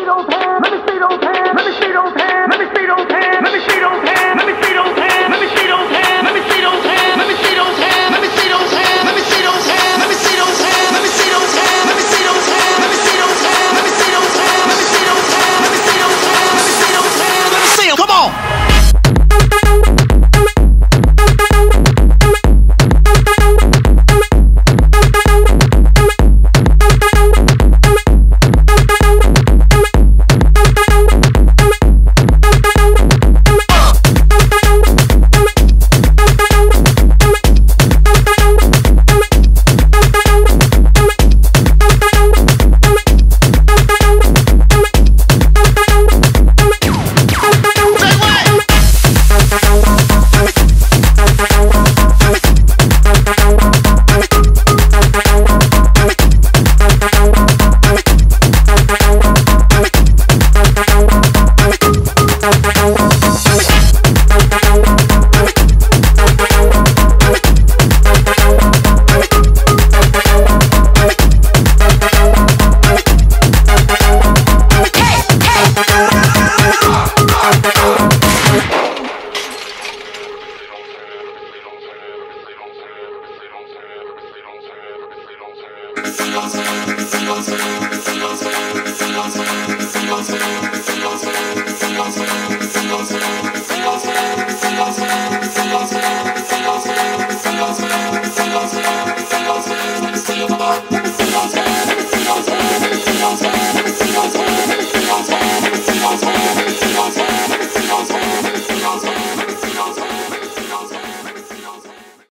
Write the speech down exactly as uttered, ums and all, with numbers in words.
those hands. Let me see those hands. Let me see those hands. Let me see those hands. Let me see those hands. Let me see those hands. Let me see those hands. Let me see those hands. Let me see those hands. Let me see those hands. Let me see those hands. Let me see those hands. Let me see those hands. Let me see those hands. Let me see those hands. Let me see those hands. Let me see those hands. Let me see those hands. Let me see those hands. Let me see them. Come on. Silence, silence, silence, silence, silence, silence, silence, silence, silence.